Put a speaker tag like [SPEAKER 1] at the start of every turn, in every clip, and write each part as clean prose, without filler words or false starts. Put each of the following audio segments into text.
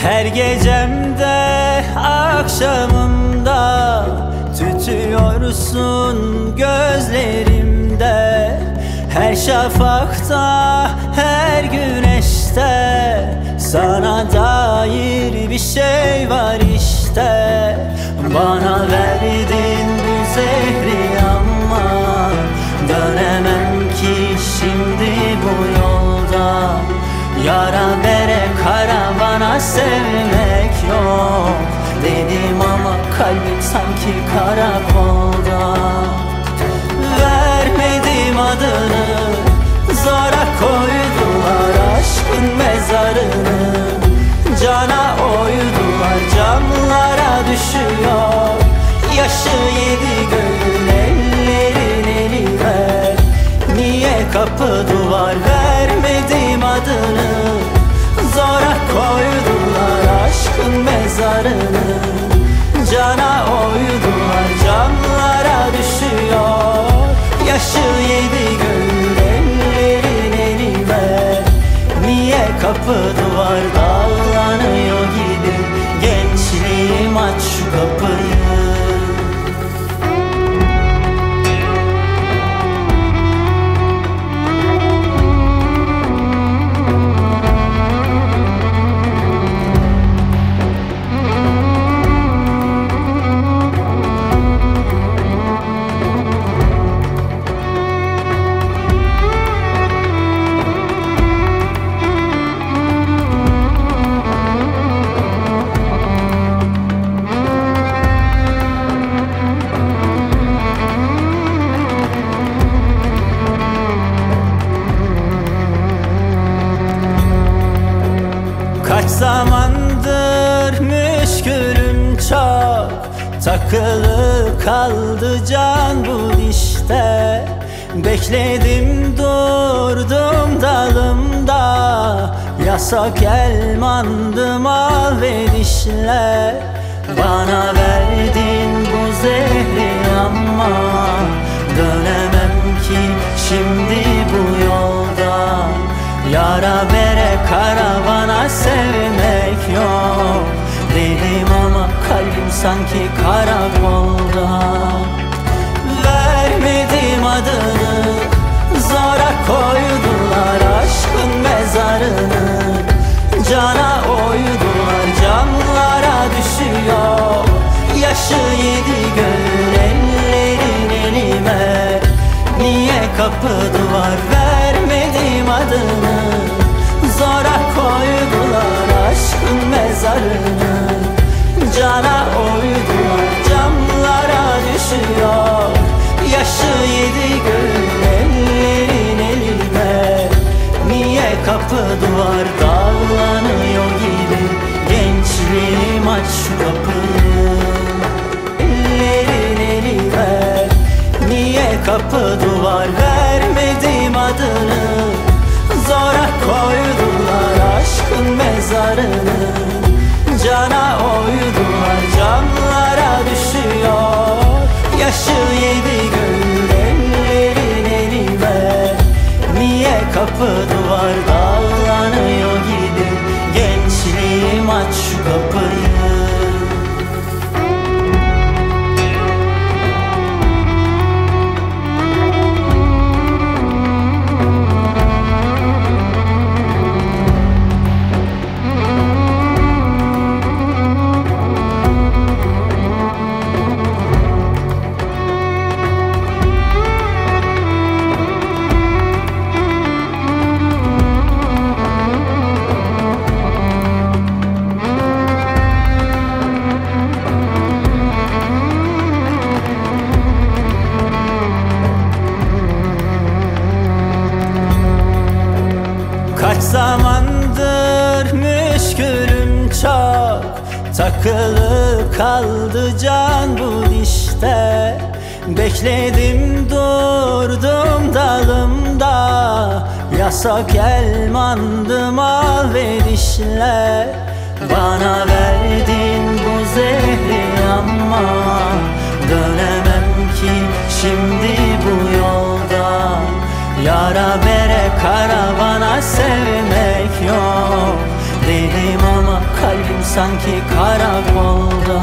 [SPEAKER 1] Her gecemde, akşamımda tütüyorsun gözlerimde. Her şafakta, her güneşte sana dair bir şey var işte. Bana verdin bu zehri ama dönemem ki şimdi bu yolda. Yara bere karavana sevmek yok dedim ama kalbim sanki karakolda. Vermedim adını, zora koydular aşkın mezarını. Cana oydular, camlara düşüyor yaşı yedi gönül, ellerin eli ver. Niye kapı duvar, vermedim adını, zora koydular aşkın mezarını. Cana oydular, camlara düşüyor yaşı yedi gönül, ellerin eli ver. Niye kapı duvar dağlanıyor gibi, gençliğim aç şu kapıyı. Kaç zamandır müşkülüm çok, takılı kaldı can bu dişte. Bekledim durdum dalımda, yasak elmandım al ve dişle. Bana verdin bu zehri ama dönemem ki şimdi bu yolda. Yara bere karavana sevmek yok dedim ama kalbim sanki karakolda. Vermedim adını, zora koydular aşkın mezarını. Cana oydular, camlara düşüyor yaşı yedi gönül, ellerin eli ver. Niye kapı duvar, vermedim adını, zora koydular aşkın mezarını. Cana oydular, camlara düşüyor yaşı yedi gönül, ellerin eli ver. Niye kapı duvar dağlanıyor gibi, gençliğim aç şu kapıyı. Ellerin eli ver. Niye kapı duvar, vermedim adını, zora koydular aşkın mezarını. Cana oydular, camlara düşüyor yaşı yedi gönül, ellerin eli ver. Niye kapı duvar dağlanıyor gibi, gençliğim aç şu kapıyı. Kaç zamandır müşkülüm çok, takılı kaldı can bu dişte. Bekledim durdum dalımda, yasak elmandım al ve dişle. Bana verdin bu zehri ama dönemem ki şimdi bu yolda. Yara bere karavana sevmek yok dedim ama kalbim sanki karakolda.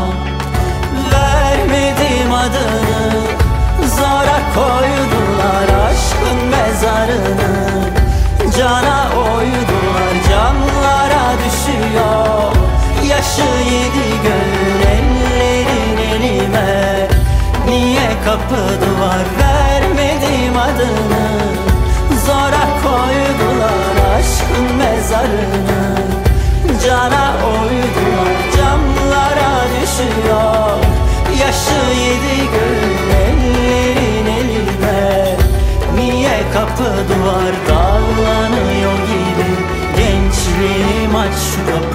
[SPEAKER 1] Vermedim adını, zora koydular aşkın mezarını. Cana oydular, camlara düşüyor yaşı 7 gönül, ellerin elime. Niye kapı duvar, vermedim adını, zora koydular aşkın mezarını. Cana oydular, camlara düşüyor yaşı 7 gönül, ellerin elime. Niye kapı duvar dağlanıyor gibi, gençliğim aç şu kapı.